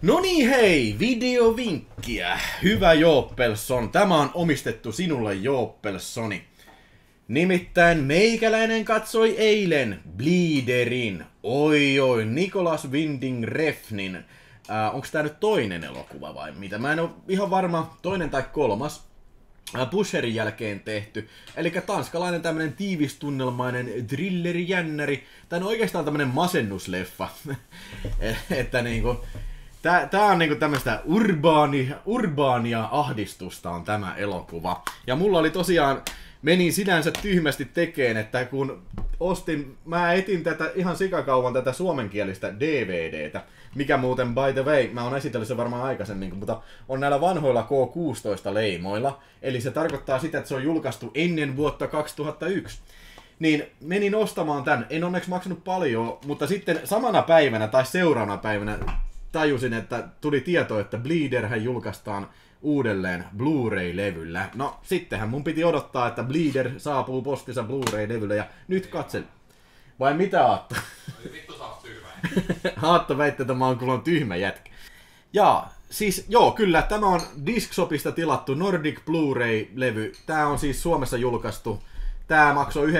No niin hei, videovinkkiä. Hyvä Jooppelson, tämä on omistettu sinulle Jooppelsoni. Nimittäin meikäläinen katsoi eilen Bleederin, Nicholas Winding Refnin. Onks tää nyt toinen elokuva vai mitä? Mä en oo ihan varma, toinen tai kolmas. Pusherin jälkeen tehty. Eli tanskalainen tämmönen tiivistunnelmainen thrilleri-jännäri. Tää on oikeastaan tämmönen masennusleffa. Että niinku... Tää on niinku tämmöstä urbaania ahdistusta on tämä elokuva. Ja mulla oli tosiaan, menin sinänsä tyhmästi tekeen, että kun mä etin tätä ihan sikakauan tätä suomenkielistä DVDtä, mikä muuten by the way, mä oon esitellyt sen varmaan aikaisemmin, mutta on näillä vanhoilla K16-leimoilla, eli se tarkoittaa sitä, että se on julkaistu ennen vuotta 2001. Niin menin ostamaan tän, en onneksi maksanut paljon, mutta sitten samana päivänä tai seuraavana päivänä tajusin, että tuli tieto, että Bleederhän julkaistaan uudelleen Blu-ray-levyllä. No, sittenhän mun piti odottaa, että Bleeder saapuu postissa Blu-ray-levyllä ja nyt katsel. Vai mitä Aatto? Vittu sä oot tyhmä. Aatto väitti, että mä oon kyllä tyhmä jätkä. Ja, siis joo, kyllä, tämä on Discshopista tilattu Nordic Blu-ray-levy. Tää on siis Suomessa julkaistu. Tää maksoi 9,99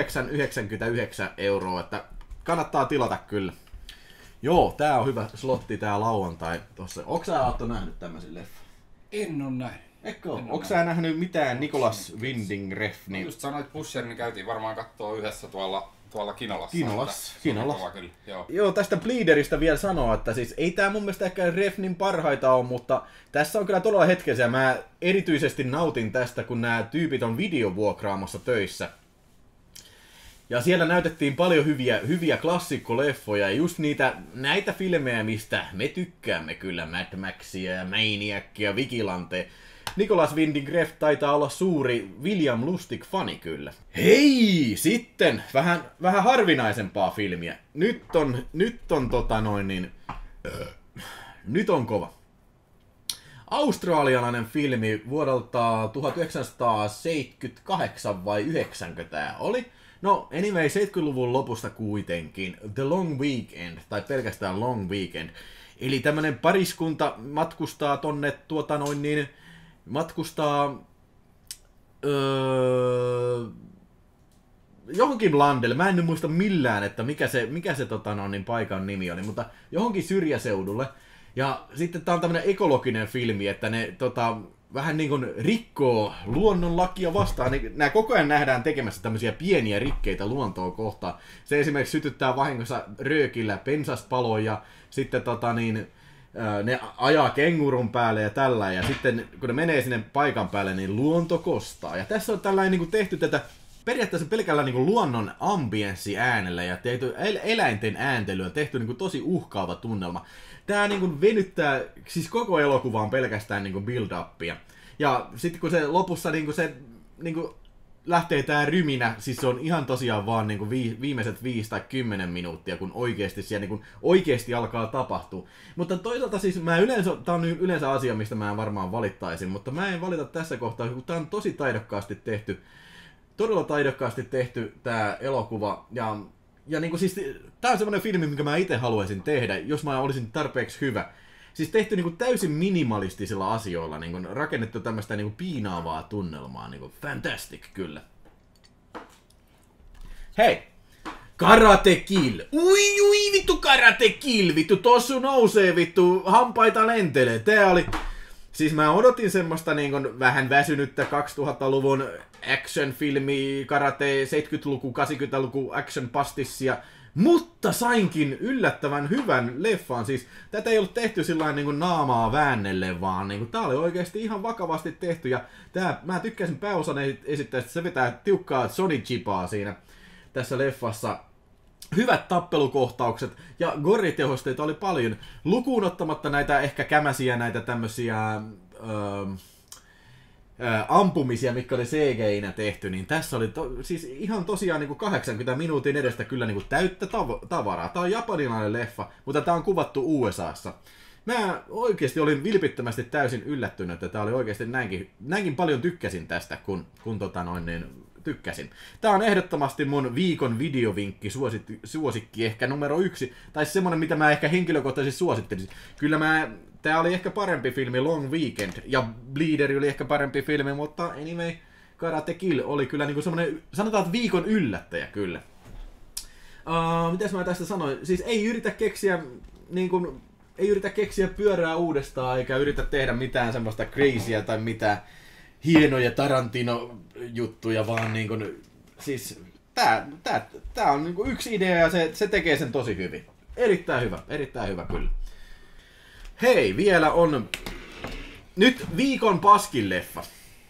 €, että kannattaa tilata kyllä. Joo, tää on hyvä slotti tää lauantai tossa. Onks sä Aatto nähnyt tämmösen leffan? En oo näin. Eikö oo? Onks sä nähnyt mitään Nicholas Winding Refnin? Just sanoit Pusher, niin käytiin varmaan kattoo yhdessä tuolla Kinolassa. Kinolassa. Kyllä, joo. Joo, tästä Bleederistä vielä sanoa, että siis ei tää mun mielestä ehkä Refnin parhaita on, mutta tässä on kyllä todella hetkessä. Mä erityisesti nautin tästä, kun nämä tyypit on videovuokraamossa töissä. Ja siellä näytettiin paljon hyviä klassikkoleffoja, ja just näitä filmejä, mistä me tykkäämme kyllä, Mad Maxia ja Maniacia, Vigilante. Nicholas Winding Refn taitaa olla suuri William Lustig-fani kyllä. Hei! Sitten vähän harvinaisempaa filmiä. Nyt on kova. Australialainen filmi vuodelta 1978 vai 90 tää oli. No, anyway, 70-luvun lopusta kuitenkin. The Long Weekend, tai pelkästään Long Weekend. Eli tämmönen pariskunta matkustaa tonne johonkin landelle. Mä en nyt muista millään, että mikä se paikan nimi oli, mutta johonkin syrjäseudulle. Ja sitten tää on tämmönen ekologinen filmi, että ne vähän niin kuin rikkoo luonnonlakia vastaan. Nää koko ajan nähdään tekemässä tämmöisiä pieniä rikkeitä luontoa kohtaan. Se esimerkiksi sytyttää vahingossa röökillä pensaspaloja ja sitten ne ajaa kengurun päälle ja tällä. Ja sitten kun ne menee sinne paikan päälle, niin luonto kostaa. Ja tässä on tällainen niin kuin tehty tätä periaatteessa pelkällä niin kuin luonnon ambienssiäänellä ja tehty eläinten ääntelyä, tehty niin kuin tosi uhkaava tunnelma. Tää niin kuin venyttää, siis koko elokuva on pelkästään niin kuin build-upia. Ja sitten kun se lopussa niin kuin se niin kuin lähtee tää ryminä, siis se on ihan tosiaan vaan niin kuin viimeiset 5 tai 10 minuuttia, kun oikeasti siellä niin kuin oikeasti alkaa tapahtua. Mutta toisaalta siis tää on yleensä asia, mistä mä varmaan valittaisin, mutta mä en valita tässä kohtaa, kun tää on tosi taidokkaasti tehty. Todella taidokkaasti tehty tää elokuva, ja niinku siis, tää on semmonen filmi, minkä mä itse haluaisin tehdä, jos mä olisin tarpeeksi hyvä. Siis tehty niinku täysin minimalistisilla asioilla, niinku rakennettu tämmöstä niinku piinaavaa tunnelmaa, niinku fantastic kyllä. Hei! Karate Kill! Ui vittu Karate Kill! Vittu tossu nousee vittu, hampaita lentelee. Tää oli... Siis mä odotin semmoista niin kuin vähän väsynyttä 2000-luvun action-filmi, karate, 70-luku, 80-luku action-pastissia, mutta sainkin yllättävän hyvän leffan. Siis tätä ei ollut tehty sillain niin kuin naamaa väännelle, vaan niin kuin, tää oli oikeasti ihan vakavasti tehty. Ja mä tykkäsin pääosan esittäjästä, se vetää tiukkaa Sony-chipaa siinä tässä leffassa. Hyvät tappelukohtaukset ja gore-tehosteita oli paljon, lukuun ottamatta näitä ehkä kämäsiä, näitä tämmösiä ampumisia, mitkä oli CGI-nä tehty, niin tässä oli siis ihan tosiaan niin kuin 80 minuutin edestä kyllä niin kuin täyttä tavaraa. Tää on japanilainen leffa, mutta tää on kuvattu USAssa. Mä oikeesti olin vilpittömästi täysin yllättynyt, että tää oli oikeesti näinkin paljon tykkäsin tästä, kun tykkäsin. Tää on ehdottomasti mun viikon videovinkki, suosikki ehkä numero 1, tai semmonen mitä mä ehkä henkilökohtaisesti suosittelisin. Kyllä mä tää oli ehkä parempi filmi Long Weekend, ja Bleeder oli ehkä parempi filmi, mutta anyway, Karate Kill oli kyllä niinku semmonen, sanotaan, että viikon yllättäjä kyllä. Mitäs mä tästä sanoin? Siis ei yritä keksiä niinku, ei yritä keksiä pyörää uudestaan, eikä yritä tehdä mitään semmoista crazyä tai mitään hienoja Tarantino-juttuja, vaan niinku, siis tää on niinku yksi idea ja se tekee sen tosi hyvin. Erittäin hyvä kyllä. Hei, vielä on nyt viikon paskin leffa.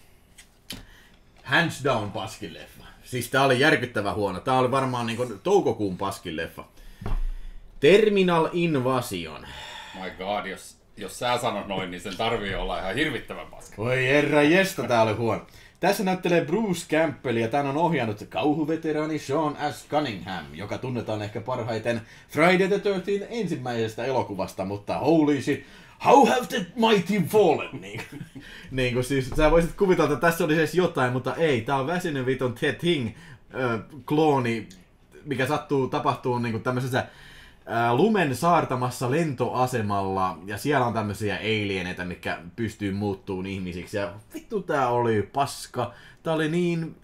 Hands down paskin leffa. Siis tää oli järkyttävän huono. Tää oli varmaan niinku toukokuun paskin leffa. Terminal Invasion. My god, jos sä sanot noin, niin sen tarvii olla ihan hirvittävän paska. Voi herra jesta, tää oli huono. Tässä näyttelee Bruce Campbell ja tän on ohjannut kauhuveteraani Sean S. Cunningham, joka tunnetaan ehkä parhaiten Friday the 13 ensimmäisestä elokuvasta, mutta holy shit, how have the mighty fallen? Niin kuin siis, sä voisit kuvitella, että tässä oli edes jotain, mutta ei, tää on väsynyt vitun Ted Hing klooni, mikä tapahtuu niin kuin tämmöisessä lumen saartamassa lentoasemalla, ja siellä on tämmöisiä alieneitä, mitkä pystyy muuttumaan ihmisiksi, ja vittu tää oli paska, tää oli niin,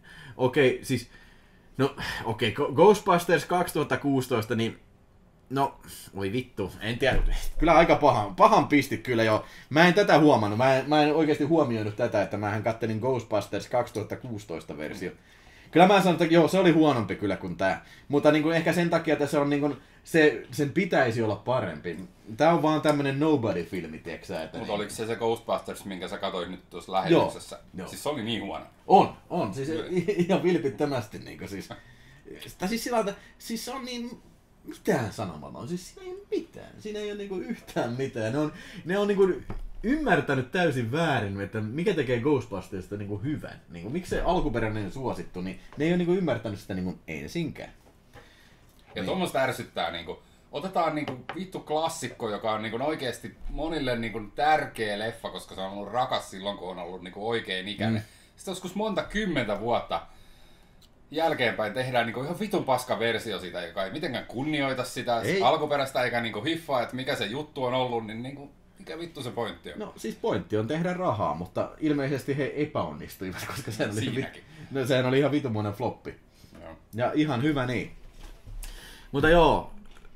Ghostbusters 2016, niin, no, oi vittu, en tiedä, kyllä aika pahan pisti kyllä jo, mä en tätä huomannut, mä en oikeasti huomioinut tätä, että mähän kattelin Ghostbusters 2016 versio. Kyllä mä sanon, että joo, se oli huonompi kyllä kuin tää. Mutta niin kuin ehkä sen takia, että se on niin kuin, sen pitäisi olla parempi. Tää on vaan tämmönen nobody-filmi, tiiäksä? Mutta niin... oliko se Ghostbusters, minkä sä katsoit nyt tuossa lähetyksessä? Joo. Siis se oli niin huono. On. Siis ihan vilpittömästi niinku siis. Siis sillä että siis se on niin mitään sanomaton. Siis siinä ei ole mitään. Siinä ei ole niinku yhtään mitään. Ne on niinku ymmärtänyt täysin väärin, että mikä tekee Ghostbustersista niinku hyvän. Niinku, miksi se alkuperäinen suosittu, niin ne ei ole niinku ymmärtänyt sitä niinku ensinkään. Ja niin. Tuommoista ärsyttää niinku. Otetaan niinku vittu klassikko, joka on niinku oikeesti monille niinku tärkeä leffa, koska se on ollut rakas silloin, kun on ollut niinku oikein ikäinen. Sitten joskus monta kymmentä vuotta jälkeenpäin tehdään niinku ihan vitun paska versio siitä, joka ei mitenkään kunnioita sitä alkuperäistä eikä niinku hiffaa, että mikä se juttu on ollut, niin niinku mikä vittu se pointti on? No siis pointti on tehdä rahaa, mutta ilmeisesti he epäonnistuivat, koska sehän oli ihan vitumoinen floppi. Joo. Ja ihan hyvä niin. Mutta joo,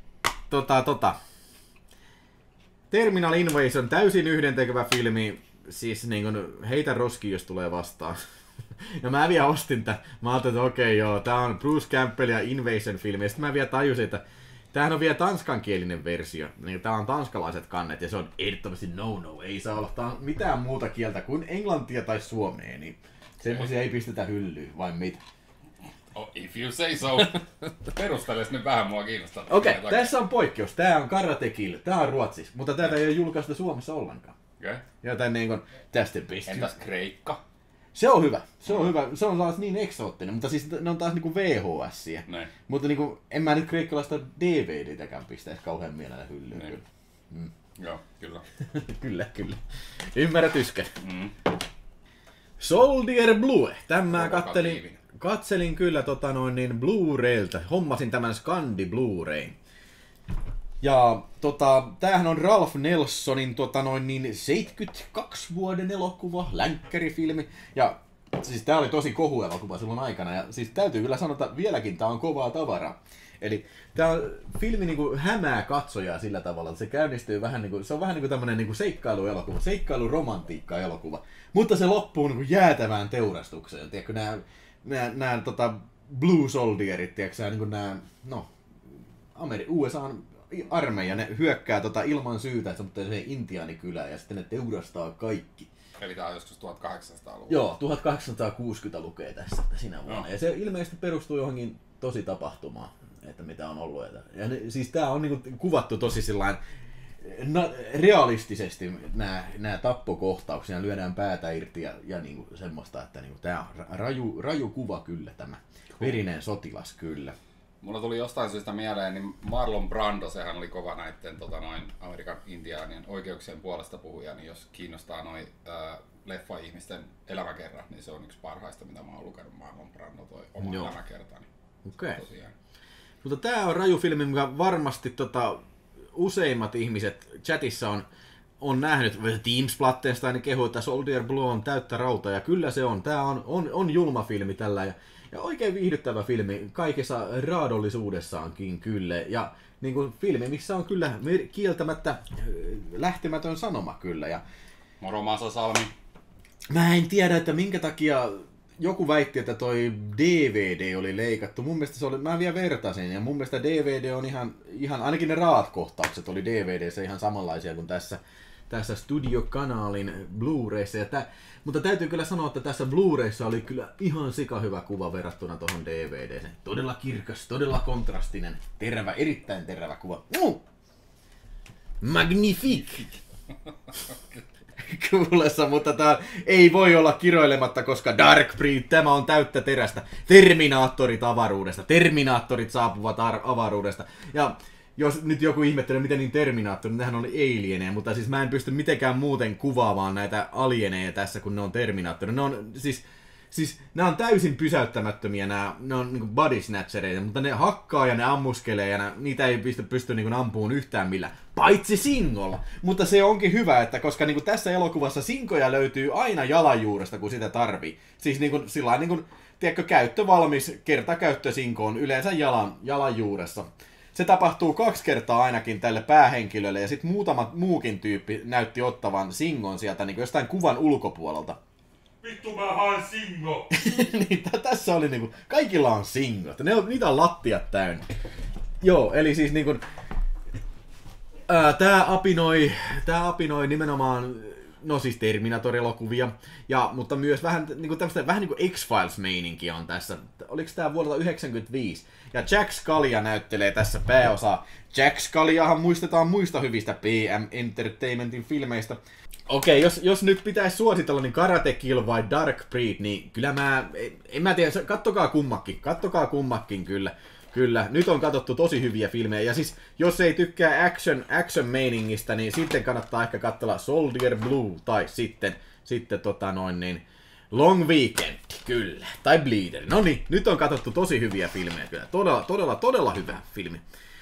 Terminal Invasion, täysin yhdentekevä filmi, siis niin kun heitä roski, jos tulee vastaan. Ja mä vielä ostin tän, mä ajattelin, että okei joo, tää on Bruce Campbell ja Invasion-filmi, ja sitten mä vielä tajusin, että tämähän on vielä tanskankielinen versio, niin täällä on tanskalaiset kannet, ja se on ehdottomasti no, ei saa olla mitään muuta kieltä kuin englantia tai suomea, niin semmoisia ei pistetä hyllyyn, vai mitä? Oh, if you say so. Perusteles nyt vähän, mua kiinnostaa. Okei, tässä on poikkeus. Tää on Karate Kill. Tää on ruotsis, mutta tätä ei ole julkaista Suomessa ollenkaan. Okay. Joten niin kuin, tästä best. Entäs Kreikka? Se on hyvä. Se on taas niin eksoottinen, mutta siis ne on taas niinku VHS-iä. Näin. Mutta niinku, en mä nyt kreikkalaista DVDtäkään pistäisi kauhean mielellä hyllyyn. Kyllä. Joo, kyllä. kyllä. Ymmärrät yskän. Soldier Blue. Tämä katselin kyllä Blu-rayltä. Hommasin tämän Scandi Blu-rayn. Ja tämähän on Ralph Nelsonin 72 vuoden elokuva, länkkärifilmi. Ja siis tää oli tosi kohuelokuva silloin aikana. Ja siis täytyy kyllä sanoa, että vieläkin tää on kovaa tavaraa. Eli tää filmi niinku hämää katsojaa sillä tavalla, että se käynnistyy vähän niinku, se on vähän niinku tämmönen niinku seikkailuelokuva, seikkailuromantiikka-elokuva. Mutta se loppuu niinku jäätävään teurastukseen. Tiedätkö, nää Blue Soldierit, tiedätkö niinku nää, no, USA:n armeija, ne hyökkää ilman syytä, mutta se intiaanikylä ja sitten ne teurastaa kaikki. Eli tää on joskus 1800-luvulla. Joo, 1860 lukee tässä sinä vuonna. Ja se ilmeisesti perustuu johonkin tosi tapahtumaan, että mitä on ollut. Ja siis tää on niinku kuvattu tosi sillain realistisesti nämä tappokohtauksia, lyödään päätä irti ja niinku semmoista, että niinku tää on raju kuva kyllä tämä. Verinen sotilas kyllä. Mulla tuli jostain syystä mieleen, niin Marlon Brando, sehän oli kova näitten Amerikan indiaanien oikeuksien puolesta puhuja, niin jos kiinnostaa noin leffa-ihmisten elämäkerrat, niin se on yksi parhaista, mitä mä oon lukenut. Marlon Brando toi oma elämäkertani. Okei. Mutta tää on raju filmi, mikä varmasti useimmat ihmiset chatissa on on nähnyt, Team Splattenstein kehui, että Soldier Blue on täyttä rautaa, ja kyllä se on. Tämä on julma filmi tällä, ja oikein viihdyttävä filmi kaikessa raadollisuudessaankin kyllä. Ja niin kuin filmi, missä on kyllä kieltämättä lähtemätön sanoma kyllä. Ja moro Masa Salmi. mä en tiedä, että minkä takia joku väitti, että toi DVD oli leikattu. Mun mielestä se oli, mä vielä vertasin, ja mun mielestä DVD on ihan ainakin ne raat-kohtaukset oli DVD:ssä ihan samanlaisia kuin tässä Studio-kanaalin Blu-rayssa. Mutta täytyy kyllä sanoa, että tässä Blu-rayssa oli kyllä ihan sikahyvä kuva verrattuna tuohon DVD:seen. Todella kirkas, todella kontrastinen, erittäin terävä kuva. Magnifique! Kuulessa, mutta tää ei voi olla kiroilematta, koska Dark Breed, tämä on täyttä terästä. Terminaattorit avaruudesta. Terminaattorit saapuvat avaruudesta. Ja jos nyt joku ihmettelee, miten niin Terminaattorit, nehän oli alieneja, mutta siis mä en pysty mitenkään muuten kuvaamaan näitä alieneja tässä, kun ne on Terminaattoreita. Ne on siis nämä on täysin pysäyttämättömiä, ne on niin body snatchereita, mutta ne hakkaa ja ne ammuskelee ja niitä ei pysty niin ampuun yhtään millään. Paitsi singolla. Mutta se onkin hyvä, että koska niin tässä elokuvassa sinkoja löytyy aina jalanjuuresta, kun sitä tarvii. Siis sillä niin tiedätkö, käyttövalmis kertakäyttösinko on yleensä jalanjuuressa. Se tapahtuu 2 kertaa ainakin tälle päähenkilölle ja sitten muutama muukin tyyppi näytti ottavan singon sieltä niin jostain kuvan ulkopuolelta. Vittu mä haen singo! Niin, tässä oli niinku, kaikilla on singot, niitä on lattiat täynnä. Joo, eli siis niinku, tää apinoi nimenomaan, no siis Terminator-elokuvia, mutta myös vähän niinku tämmöstä, vähän niinku X-Files-meininkiä on tässä. Oliko tää vuodelta 1995? Ja Jack Scalia näyttelee tässä pääosaa. Jack Scaliahan muistetaan muista hyvistä PM Entertainmentin filmeistä. Okei, jos nyt pitäisi suositella, niin Karate Kill vai Dark Breed, niin kyllä en mä tiedä, kattokaa kummakin kyllä. Kyllä, nyt on katsottu tosi hyviä filmejä, ja siis jos ei tykkää action-meiningistä, niin sitten kannattaa ehkä katsella Soldier Blue, tai sitten Long Weekend, kyllä, tai Bleeder. No niin, nyt on katsottu tosi hyviä filmejä kyllä, todella hyvä filmi.